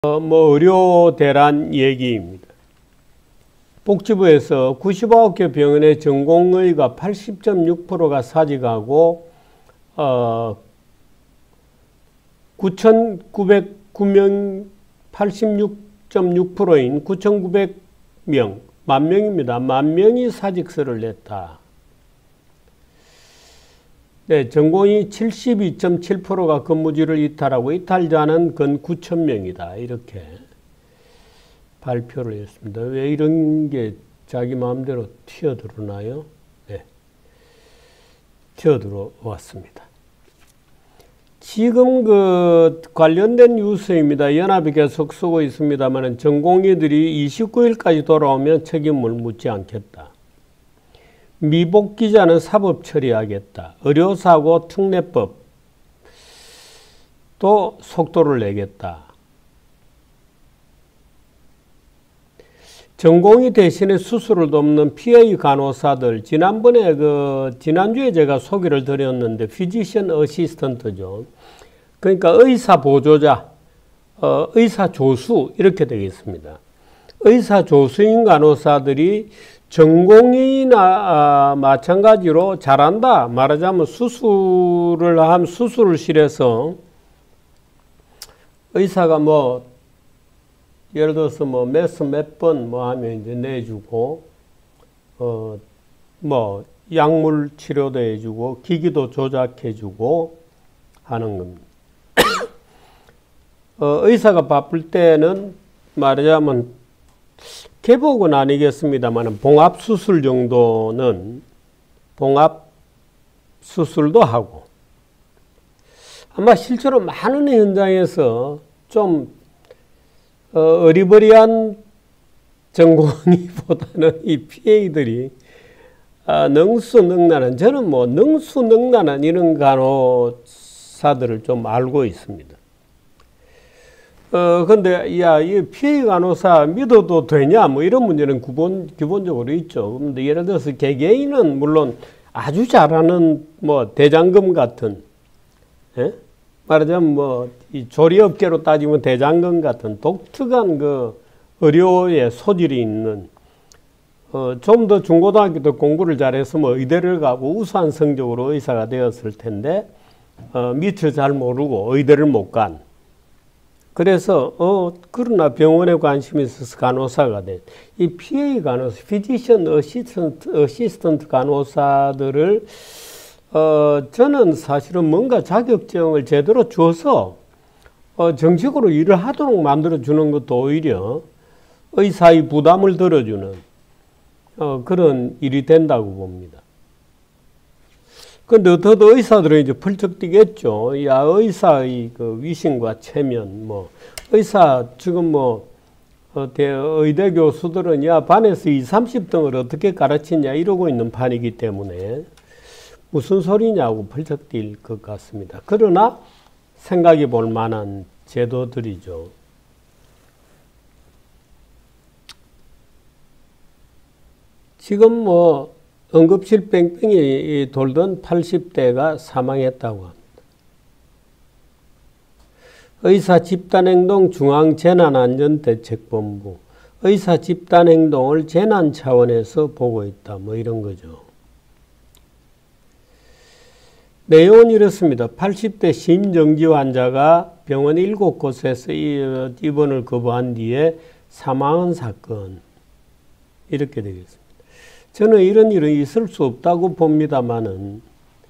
의료 대란 얘기입니다. 복지부에서 99개 병원의 전공의가 80.6%가 사직하고 9,909명 86.6%인 9,900명, 만 명입니다. 만 명이 사직서를 냈다. 네, 전공의 72.7%가 근무지를 이탈하고 이탈자는 근 9,000명이다. 이렇게 발표를 했습니다. 왜 이런 게 자기 마음대로 튀어들어나요? 네, 튀어들어왔습니다. 지금 관련된 뉴스입니다. 연합이 계속 쓰고 있습니다만 전공의들이 29일까지 돌아오면 책임을 묻지 않겠다. 미복귀자는 사법 처리하겠다. 의료사고 특례법 또 속도를 내겠다. 전공의 대신에 수술을 돕는 PA 간호사들, 지난주에 제가 소개를 드렸는데 피지션 어시스턴트죠. 그러니까 의사 보조자, 의사 조수 이렇게 되겠습니다. 의사 조수인 간호사들이 전공의나 마찬가지로 잘한다. 말하자면 수술을 하면 수술실에서 의사가 예를 들어서 메스 몇 번 하면 이제 내주고, 약물 치료도 해주고, 기기도 조작해주고 하는 겁니다. 의사가 바쁠 때는 말하자면 개복은 아니겠습니다만 봉합수술 정도는 봉합수술도 하고, 아마 실제로 많은 현장에서 좀 어리버리한 전공의보다는 이 PA들이 능수능란한, 저는 능수능란한 이런 간호사들을 좀 알고 있습니다. 근데 이 PA 간호사 믿어도 되냐 이런 문제는 기본적으로 있죠. 근데 예를 들어서 개개인은 물론 아주 잘하는 대장금 같은, 예? 말하자면 이 조리업계로 따지면 대장금 같은 독특한 의료의 소질이 있는, 좀 더 중고등학교 때 공부를 잘했으면 의대를 가고 우수한 성적으로 의사가 되었을 텐데 밑을 잘 모르고 의대를 못 간. 그래서 그러나 병원에 관심이 있어서 간호사가 된 이 PA 간호사, 피지션 어시스턴트 간호사들을 저는 사실은 뭔가 자격증을 제대로 줘서 정식으로 일을 하도록 만들어주는 것도 오히려 의사의 부담을 덜어주는 그런 일이 된다고 봅니다. 근데 더더 의사들은 이제 펄쩍 뛰겠죠. 의사의 위신과 체면, 의사 지금 의대 교수들은 반에서 20-30등을 어떻게 가르치냐 이러고 있는 판이기 때문에 무슨 소리냐고 펄쩍 뛸 것 같습니다. 그러나 생각해 볼 만한 제도들이죠. 지금 응급실 뺑뺑이 돌던 80대가 사망했다고 합니다. 의사 집단행동 중앙재난안전대책본부, 의사 집단행동을 재난 차원에서 보고 있다. 이런 거죠. 내용은 이렇습니다. 80대 심정지 환자가 병원 7곳에서 입원을 거부한 뒤에 사망한 사건. 이렇게 되겠습니다. 저는 이런 일은 있을 수 없다고 봅니다만은,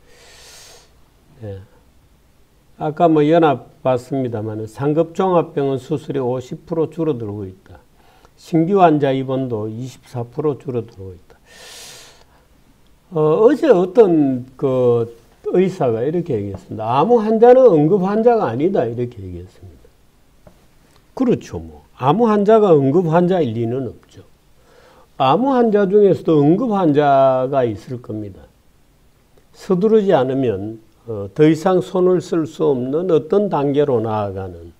아까 연합 봤습니다만은 상급종합병원 수술이 50% 줄어들고 있다. 신규 환자 입원도 24% 줄어들고 있다. 어제 어떤 의사가 이렇게 얘기했습니다. 아무 환자는 응급 환자가 아니다. 이렇게 얘기했습니다. 그렇죠. 아무 환자가 응급 환자일 리는 없죠. 아무 환자 중에서도 응급 환자가 있을 겁니다. 서두르지 않으면 더 이상 손을 쓸 수 없는 어떤 단계로 나아가는.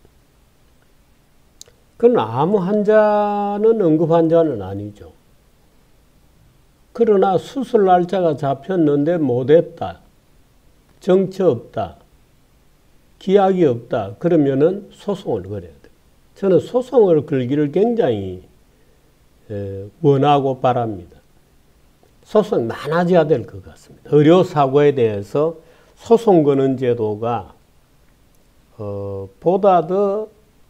그건 아무 환자는 응급 환자는 아니죠. 그러나 수술 날짜가 잡혔는데 못했다. 정처 없다. 기약이 없다. 그러면은 소송을 걸어야 돼. 저는 소송을 걸기를 굉장히 원하고 바랍니다. 소송이 많아져야 될 것 같습니다. 의료사고에 대해서 소송 거는 제도가 보다 더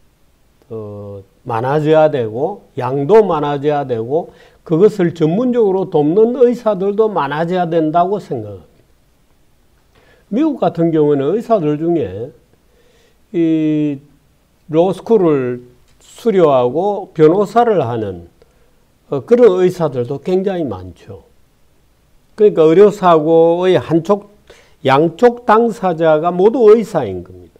많아져야 되고 양도 많아져야 되고 그것을 전문적으로 돕는 의사들도 많아져야 된다고 생각합니다. 미국 같은 경우는 의사들 중에 이 로스쿨을 수료하고 변호사를 하는 그런 의사들도 굉장히 많죠. 그러니까 의료사고의 양쪽 당사자가 모두 의사인 겁니다.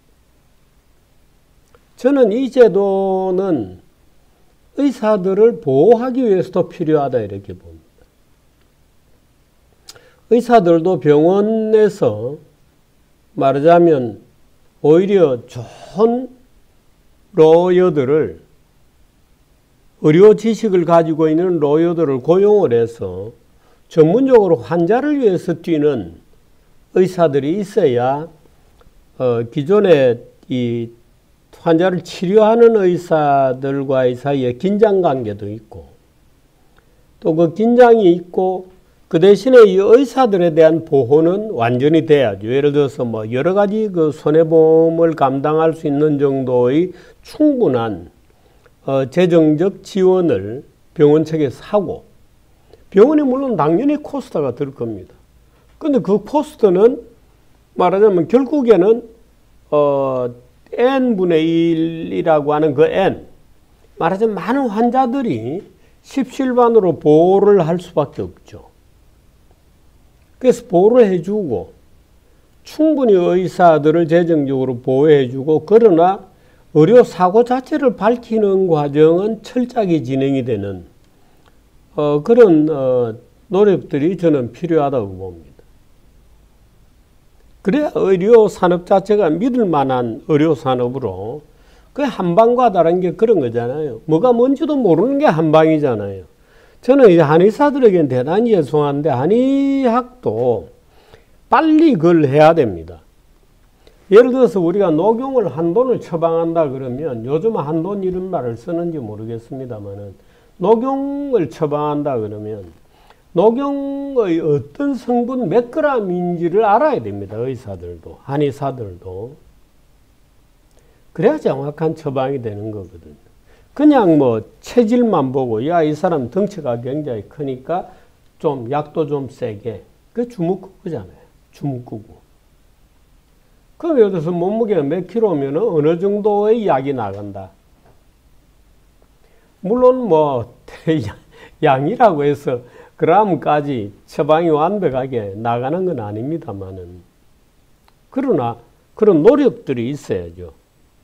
저는 이 제도는 의사들을 보호하기 위해서도 필요하다 이렇게 봅니다. 의사들도 병원에서 말하자면 오히려 좋은 로여들을 의료 지식을 가지고 있는 로여들을 고용을 해서 전문적으로 환자를 위해서 뛰는 의사들이 있어야 기존에 이 환자를 치료하는 의사들과의 사이에 긴장관계도 있고 또 그 긴장이 있고 그 대신에 이 의사들에 대한 보호는 완전히 돼야죠. 예를 들어서 뭐 여러 가지 그 손해보험을 감당할 수 있는 정도의 충분한 재정적 지원을 병원 측에서 하고 병원이 물론 당연히 코스트가 들 겁니다. 근데 그 코스트는 말하자면 결국에는 n분의 1이라고 하는 그 n 말하자면 많은 환자들이 십실반으로 보호를 할 수밖에 없죠. 그래서 보호를 해주고 충분히 의사들을 재정적으로 보호해주고 그러나 의료사고 자체를 밝히는 과정은 철저하게 진행이 되는 그런 노력들이 저는 필요하다고 봅니다. 그래야 의료산업 자체가 믿을 만한 의료산업으로 그 한방과 다른 게 그런 거잖아요. 뭐가 뭔지도 모르는 게 한방이잖아요. 저는 이제 한의사들에게는 대단히 죄송한데 한의학도 빨리 그걸 해야 됩니다. 예를 들어서 우리가 녹용을 한돈을 처방한다 그러면 요즘 한돈 이런 말을 쓰는지 모르겠습니다만은 녹용을 처방한다 그러면 녹용의 어떤 성분 몇 그램인지를 알아야 됩니다. 의사들도 한의사들도. 그래야 정확한 처방이 되는 거거든요. 그냥 뭐 체질만 보고 야 이 사람 덩치가 굉장히 크니까 좀 약도 좀 세게 그 주먹구구잖아요. 주먹구구. 그럼 예를 들어서 몸무게가 몇 킬로면 어느 정도의 약이 나간다. 물론 뭐 양이라고 해서 그램까지 처방이 완벽하게 나가는 건 아닙니다만은 그러나 그런 노력들이 있어야죠.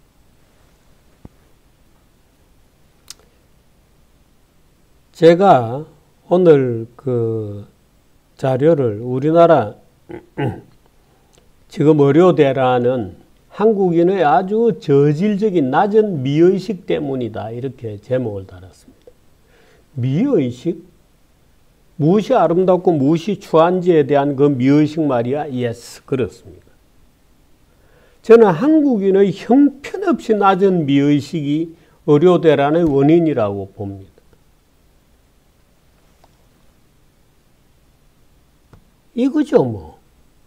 제가 오늘 그 자료를 우리나라 지금 의료대라는 한국인의 아주 저질적인 낮은 미의식 때문이다 이렇게 제목을 달았습니다. 미의식? 무엇이 아름답고 무엇이 추한지에 대한 그 미의식 말이야? 예스, 그렇습니다. 저는 한국인의 형편없이 낮은 미의식이 의료대란의 원인이라고 봅니다. 이거죠, 뭐.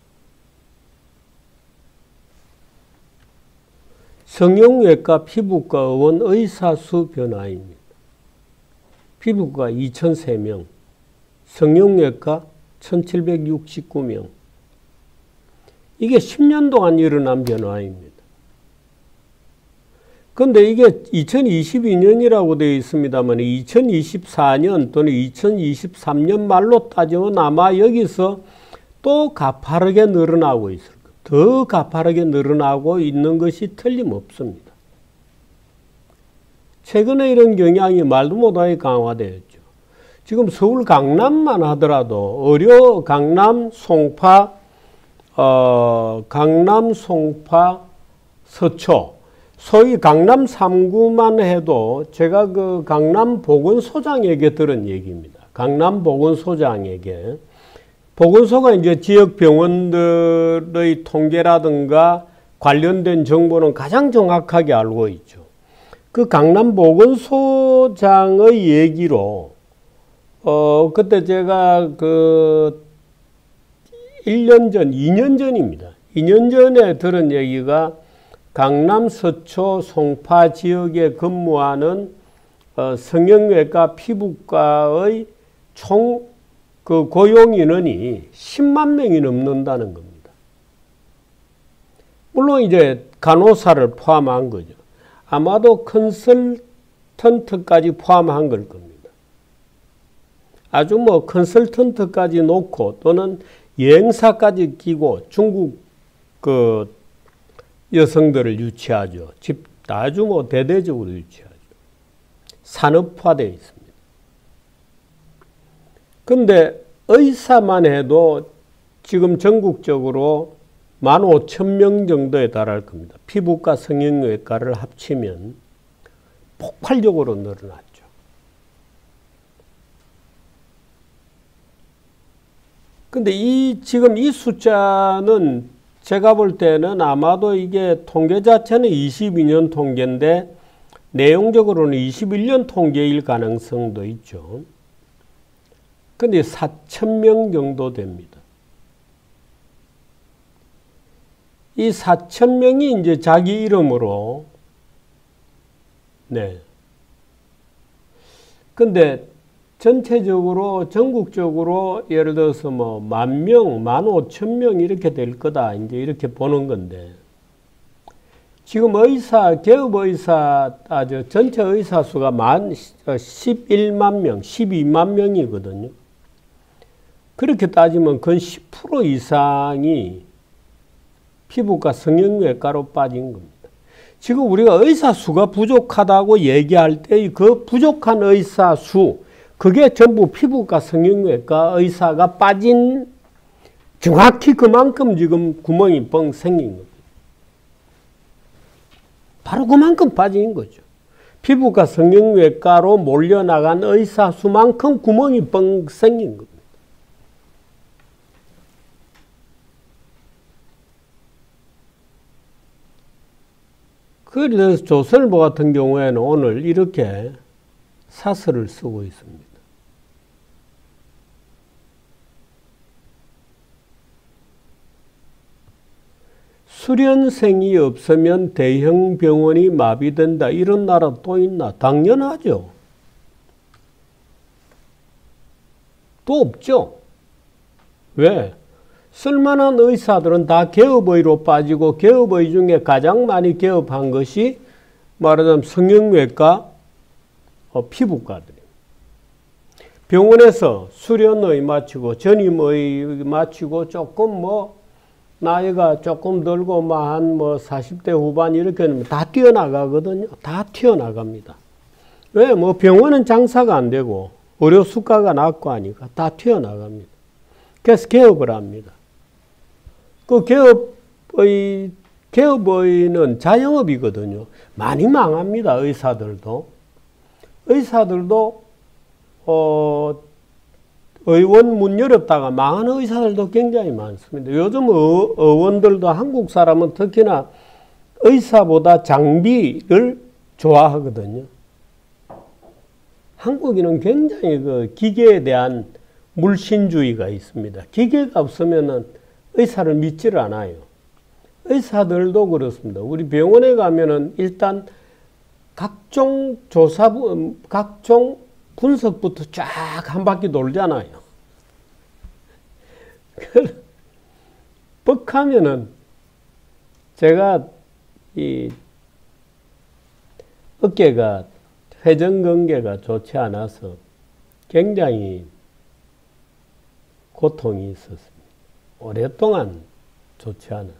성형외과 피부과 의원 의사수 변화입니다. 피부과 2,003명, 성형외과 1,769명. 이게 10년 동안 일어난 변화입니다. 그런데 이게 2022년이라고 되어 있습니다만 2024년 또는 2023년 말로 따지면 아마 여기서 또 가파르게 늘어나고 있을 겁니다. 더 가파르게 늘어나고 있는 것이 틀림없습니다. 최근에 이런 경향이 말도 못하게 강화되었죠. 지금 서울 강남만 하더라도 의료 강남, 송파, 서초, 소위 강남 3구만 해도 제가 그 강남 보건소장에게 들은 얘기입니다. 강남 보건소장에게. 보건소가 이제 지역 병원들의 통계라든가 관련된 정보는 가장 정확하게 알고 있죠. 그 강남보건소장의 얘기로, 그때 제가 그 1년 전, 2년 전입니다. 2년 전에 들은 얘기가 강남 서초 송파 지역에 근무하는 성형외과 피부과의 총 그 고용 인원이 10만 명이 넘는다는 겁니다. 물론 이제 간호사를 포함한 거죠. 아마도 컨설턴트까지 포함한 걸 겁니다. 아주 뭐 컨설턴트까지 놓고 또는 여행사까지 끼고 중국 그 여성들을 유치하죠. 아주 뭐 대대적으로 유치하죠. 산업화되어 있습니다. 근데 의사만 해도 지금 전국적으로 15,000명 정도에 달할 겁니다. 피부과 성형외과를 합치면 폭발적으로 늘어났죠. 근데 지금 이 숫자는 제가 볼 때는 아마도 이게 통계 자체는 22년 통계인데 내용적으로는 21년 통계일 가능성도 있죠. 근데 4,000명 정도 됩니다. 이 4,000명이 이제 자기 이름으로, 네. 근데 전체적으로, 전국적으로 예를 들어서 뭐 10,000명, 15,000명 이렇게 될 거다. 이제 이렇게 보는 건데. 지금 개업의사, 전체 의사 수가 11만 명, 12만 명이거든요. 그렇게 따지면 건 10% 이상이 피부과 성형외과로 빠진 겁니다. 지금 우리가 의사 수가 부족하다고 얘기할 때 그 부족한 의사 수, 그게 전부 피부과 성형외과 의사가 빠진, 정확히 그만큼 지금 구멍이 뻥 생긴 겁니다. 바로 그만큼 빠진 거죠. 피부과 성형외과로 몰려나간 의사 수만큼 구멍이 뻥 생긴 겁니다. 그래서 조선일보 같은 경우에는 오늘 이렇게 사설을 쓰고 있습니다. 수련생이 없으면 대형 병원이 마비된다. 이런 나라 또 있나? 당연하죠. 또 없죠. 왜? 쓸만한 의사들은 다 개업의로 빠지고 개업의 중에 가장 많이 개업한 것이 말하자면 성형외과, 피부과들이에요. 병원에서 수련의 마치고 전임의 마치고 조금 뭐 나이가 조금 들고 한 40대 후반 이렇게 되면 다 뛰어나가거든요. 다 튀어나갑니다. 왜? 뭐 병원은 장사가 안 되고 의료 수가가 낮고 하니까 다 튀어나갑니다. 그래서 개업을 합니다. 그 개업의는 자영업이거든요. 많이 망합니다. 의사들도 의원 문 열었다가 망하는 의사들도 굉장히 많습니다. 요즘 의원들도 한국 사람은 특히나 의사보다 장비를 좋아하거든요. 한국인은 굉장히 그 기계에 대한 물신주의가 있습니다. 기계가 없으면은 의사를 믿지를 않아요. 의사들도 그렇습니다. 우리 병원에 가면은 일단 각종 각종 분석부터 쫙 한 바퀴 돌잖아요. 뻑하면은 제가 이 어깨가 회전근개가 좋지 않아서 굉장히 고통이 있었습니다. 오랫동안 좋지 않아.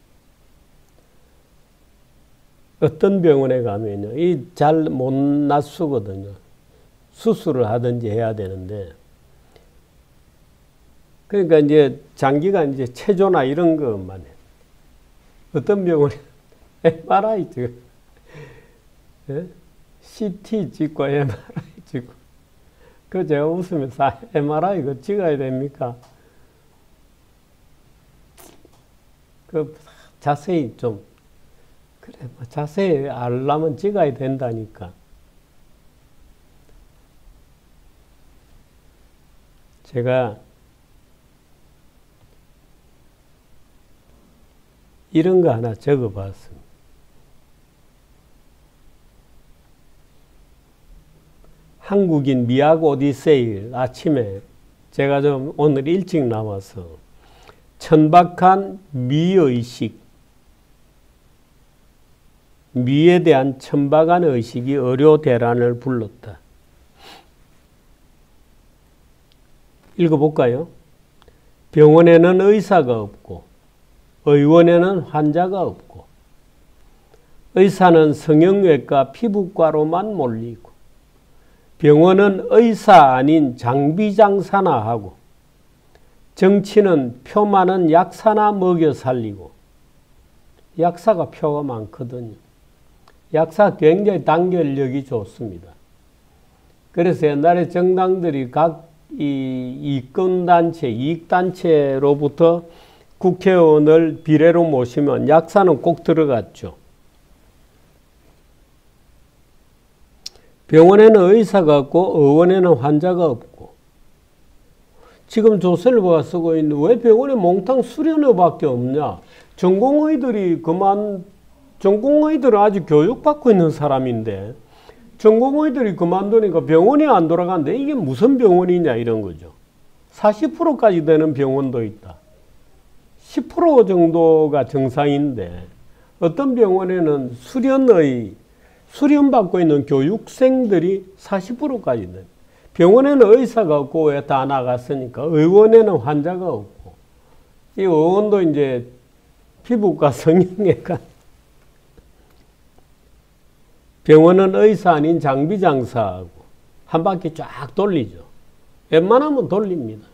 어떤 병원에 가면요, 이 잘 못 낫수거든요. 수술을 하든지 해야 되는데, 그러니까 이제 장기간 이제 체조나 이런 것만 해. 어떤 병원에 MRI 찍고, CT 찍고 MRI 찍고, 그 제가 웃으면서 MRI 그 찍어야 됩니까? 그 자세히 좀 그래, 뭐 자세히 알려면 찍어야 된다니까. 제가 이런 거 하나 적어봤습니다. 한국인 미학 오디세이 아침에 제가 좀 오늘 일찍 나와서 천박한 미의식, 미에 대한 천박한 의식이 의료대란을 불렀다. 읽어볼까요? 병원에는 의사가 없고 의원에는 환자가 없고 의사는 성형외과 피부과로만 몰리고 병원은 의사 아닌 장비 장사나 하고 정치는 표 많은 약사나 먹여 살리고 약사가 표가 많거든요. 약사 굉장히 단결력이 좋습니다. 그래서 옛날에 정당들이 각 이권단체, 이익단체로부터 국회의원을 비례로 모시면 약사는 꼭 들어갔죠. 병원에는 의사가 없고 의원에는 환자가 없고 지금 조선일보가 쓰고 있는 왜 병원에 몽땅 수련의밖에 없냐. 전공의들은 아직 교육받고 있는 사람인데 전공의들이 그만두니까 병원이 안 돌아가는데 이게 무슨 병원이냐 이런 거죠. 40%까지 되는 병원도 있다. 10% 정도가 정상인데 어떤 병원에는 수련받고 있는 교육생들이 40%까지 된다. 병원에는 의사가 없고 왜 다 나갔으니까 의원에는 환자가 없고 이 의원도 이제 피부과 성형외과 병원은 의사 아닌 장비 장사하고 한 바퀴 쫙 돌리죠. 웬만하면 돌립니다.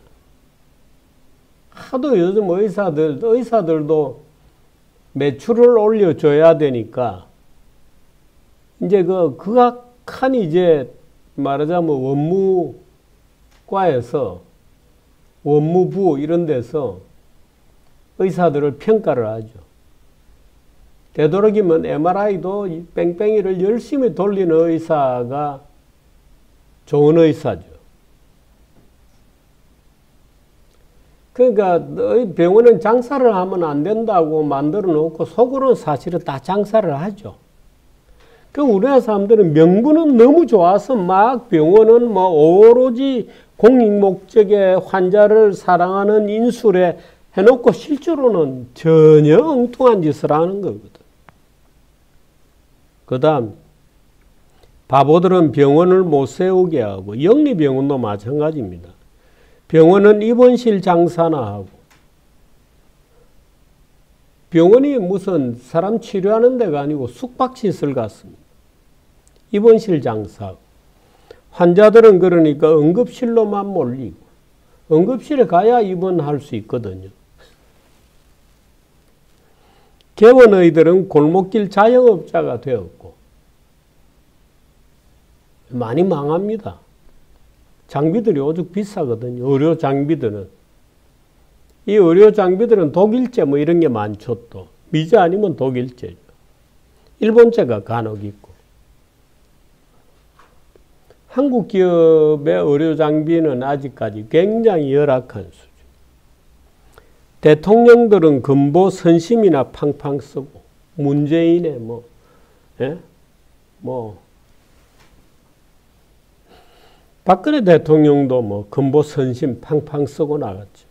하도 요즘 의사들도 매출을 올려줘야 되니까 이제 극악한 이제 말하자면 원무과에서 원무부 이런 데서 의사들을 평가를 하죠. 되도록이면 MRI도 뺑뺑이를 열심히 돌리는 의사가 좋은 의사죠. 그러니까 병원은 장사를 하면 안 된다고 만들어 놓고 속으로는 사실은 다 장사를 하죠. 그 우리나라 사람들은 명분은 너무 좋아서 막 병원은 뭐 오로지 공익 목적의 환자를 사랑하는 인술에 해놓고 실제로는 전혀 엉뚱한 짓을 하는 거거든. 그 다음 바보들은 병원을 못 세우게 하고 영리병원도 마찬가지입니다. 병원은 입원실 장사나 하고 병원이 무슨 사람 치료하는 데가 아니고 숙박시설 같습니다. 입원실 장사하고 환자들은 그러니까 응급실로만 몰리고 응급실에 가야 입원할 수 있거든요. 개원의들은 골목길 자영업자가 되었고 많이 망합니다. 장비들이 오죽 비싸거든요. 의료 장비들은. 이 의료 장비들은 독일제 뭐 이런 게 많죠. 또 미제 아니면 독일제죠. 일본제가 간혹 있고. 한국 기업의 의료 장비는 아직까지 굉장히 열악한 수준. 대통령들은 근보 선심이나 팡팡 쓰고 문재인의 박근혜 대통령도 근보 선심 팡팡 쓰고 나갔죠.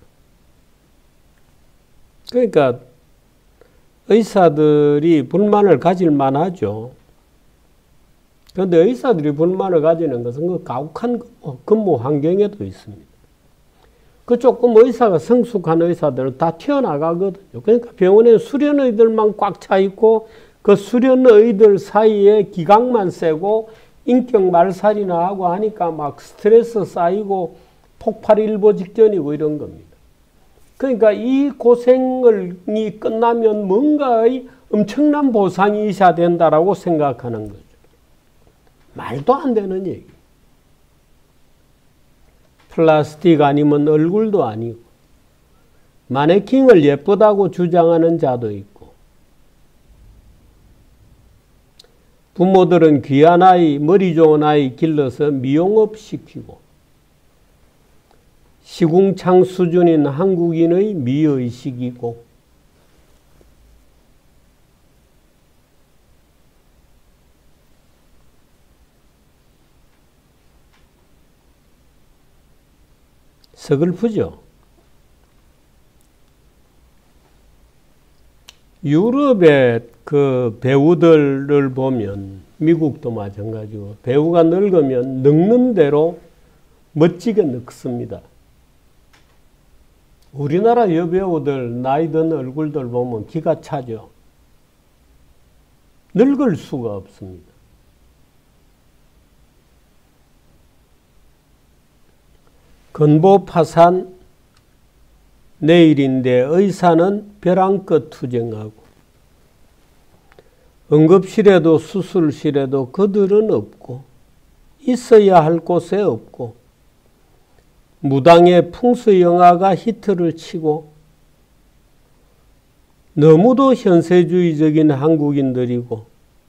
그러니까 의사들이 불만을 가질 만하죠. 그런데 의사들이 불만을 가지는 것은 그 가혹한 근무 환경에도 있습니다. 그 조금 의사가 성숙한 의사들은 다 튀어나가거든요. 그러니까 병원에 수련의들만 꽉 차 있고 그 수련의들 사이에 기강만 세고 인격 말살이나 하고 하니까 막 스트레스 쌓이고 폭발 일보 직전이고 이런 겁니다. 그러니까 이 고생이 끝나면 뭔가의 엄청난 보상이 있어야 된다라고 생각하는 거죠. 말도 안 되는 얘기. 플라스틱 아니면 얼굴도 아니고 마네킹을 예쁘다고 주장하는 자도 있고 부모들은 귀한 아이, 머리 좋은 아이 길러서 미용업 시키고 시궁창 수준인 한국인의 미의식이고 서글프죠. 유럽의 그 배우들을 보면 미국도 마찬가지고 배우가 늙으면 늙는 대로 멋지게 늙습니다. 우리나라 여배우들 나이 든 얼굴들 보면 기가 차죠. 늙을 수가 없습니다. 건보 파산 내일인데 의사는 벼랑끝 투쟁하고 응급실에도 수술실에도 그들은 없고 있어야 할 곳에 없고 무당의 풍수영화가 히트를 치고 너무도 현세주의적인 한국인들이고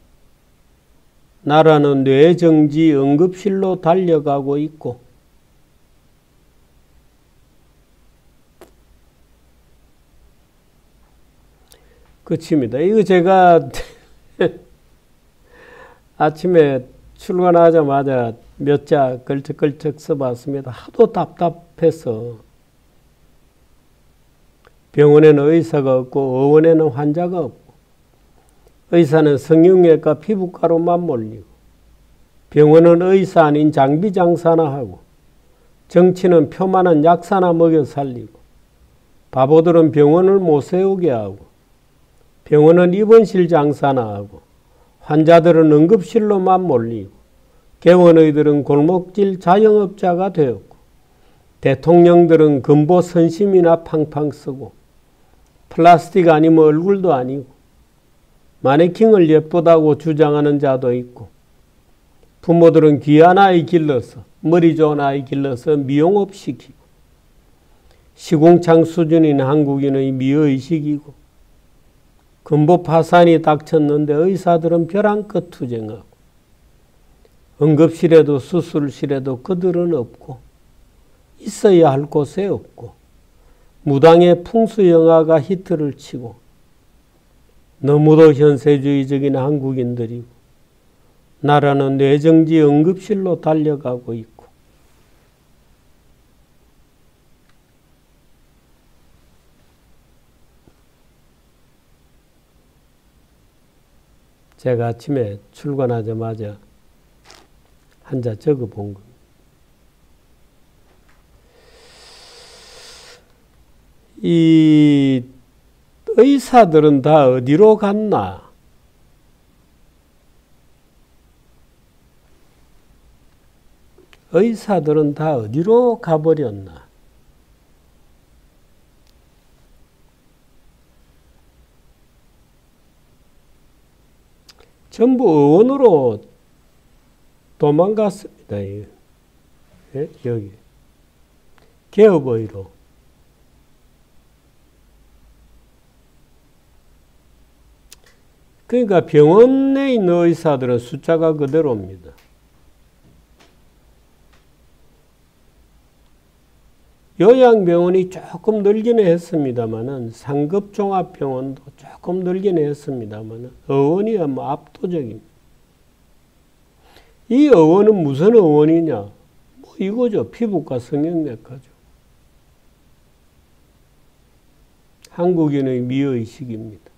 나라는 뇌정지 응급실로 달려가고 있고 끝입니다. 이거 제가 아침에 출근하자마자 몇 자 걸쩍걸쩍 써봤습니다. 하도 답답해서 병원에는 의사가 없고 의원에는 환자가 없고 의사는 성형외과 피부과로만 몰리고 병원은 의사 아닌 장비 장사나 하고 정치는 표만한 약사나 먹여 살리고 바보들은 병원을 못 세우게 하고 병원은 입원실 장사나 하고 환자들은 응급실로만 몰리고 개원의들은 골목질 자영업자가 되었고 대통령들은 금보 선심이나 팡팡 쓰고 플라스틱 아니면 얼굴도 아니고 마네킹을 예쁘다고 주장하는 자도 있고 부모들은 귀한 아이 길러서 머리 좋은 아이 길러서 미용업 시키고 시궁창 수준인 한국인의 미의식이고 건보 파산이 닥쳤는데 의사들은 벼랑끝 투쟁하고 응급실에도 수술실에도 그들은 없고 있어야 할 곳에 없고 무당의 풍수영화가 히트를 치고 너무도 현세주의적인 한국인들이고 나라는 뇌정지 응급실로 달려가고 있고 제가 아침에 출근하자마자 한자 적어 본 겁니다. 이 의사들은 다 어디로 갔나? 의사들은 다 어디로 가버렸나? 전부 의원으로 도망갔습니다. 예? 여기 개업의로. 그러니까 병원에 있는 의사들은 숫자가 그대로입니다. 요양병원이 조금 늘기는 했습니다만은 상급종합병원도 조금 늘기는 했습니다만은 의원이 뭐 압도적입니다. 이 의원은 무슨 의원이냐? 뭐 이거죠. 피부과 성형외과죠. 한국인의 미의식입니다.